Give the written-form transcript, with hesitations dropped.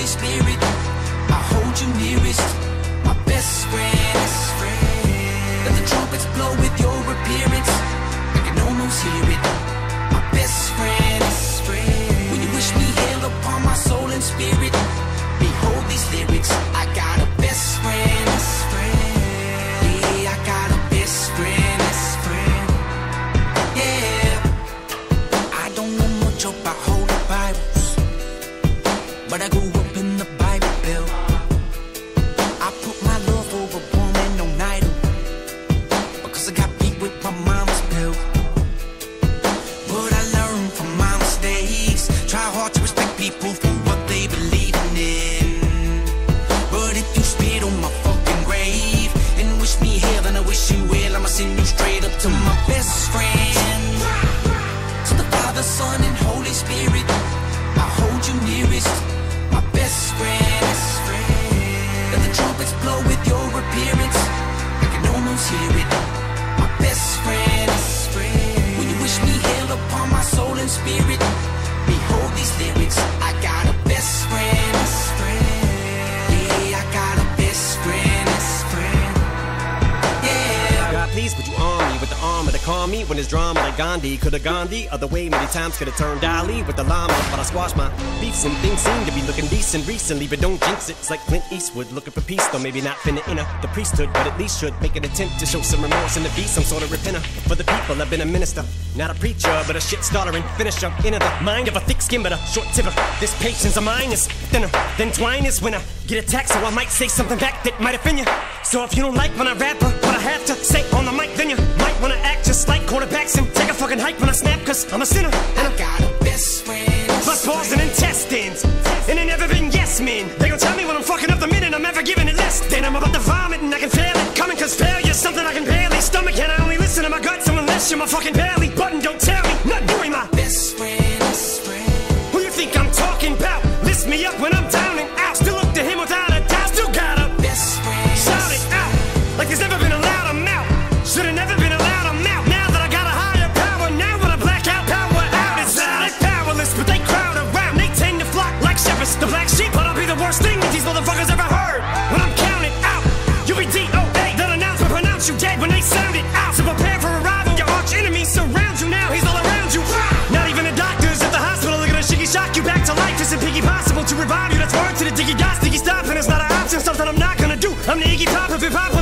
Holy Spirit, I hold you nearest, my best friend. Let the trumpets blow with your appearance, I can almost hear it, my best friend. When you wish me hail upon my soul and spirit, behold these lyrics, I got a best friend. Yeah, I got a best friend. Yeah, I don't know much about holy Bibles, but I grew up in the Bible Belt. I put my love over woman on idol, because I got beat with my mama's belt. But I learned from my mistakes, try hard to respect people for what they believe in. But if you spit on my fucking grave and wish me hell, then I wish you well, I'ma send you straight up to my best friend. To the Father, Son, and Holy Spirit, I hold you nearest, my best friend. Let the trumpets blow with your appearance, I can almost hear it, my best friend. When you wish me hail upon my soul and spirit, behold these lyrics, I got a best friend. Yeah, I got a best friend. Yeah. God, please, would you arm me with the armor to calm me when there's drama like Gandhi? Could've gone the other way many times, could've turned Ali with the llama, but I squashed my beefs and things seem to be looking decent recently, but don't jinx it. It's like Clint Eastwood looking for peace, though maybe not finna enter the priesthood, but at least should make an attempt to show some remorse and to be some sort of repenter. For the people, I've been a minister, not a preacher, but a shit starter and finisher. Into the mind of a thick skin, but a short tipper. This patience of mine is thinner than twine is when I get attacked, so I might say something back that might offend you. So if you don't like when I rap or what I have to say on the mic, then you might wanna act just like quarterbacks and take a fucking hike when I snap, cause I'm a sinner and I got a best friend. plus balls and intestines, and they never been yes men. They gon' tell me when I'm fucking up the minute I'm ever giving it less than I'm about to vomit and I can feel it coming, cause failure's something I can barely stomach, and I only listen to my guts unless you're my fucking belly button. Don't tell me nothing, you ain't my best friend. Who you think I'm talking about? Lift me up when I'm down and out, still look to him without a doubt, still got a best friend. Shout it out like there's never been a louder mouth, should've never been a louder mouth. Now that I got a higher power, now when I black out, power out, it's loud. They're powerless, but they crowd around, they tend to flock like shepherds. The black sheep, but I'll be the worst thing that these motherfuckers ever heard. When I'm counted out, you'll be DOA. That announcement pronounce you dead when they sound it out. So prepare for arrival, your arch enemy surrounds you now, he's all around you. Not even the doctors at the hospital are gonna shiggy shock you back to life. It's impiggy possible to revive you, that's word to the diggy dots, diggy stop, and it's not an option, something I'm not gonna do. I'm the Iggy Pop of hip hop.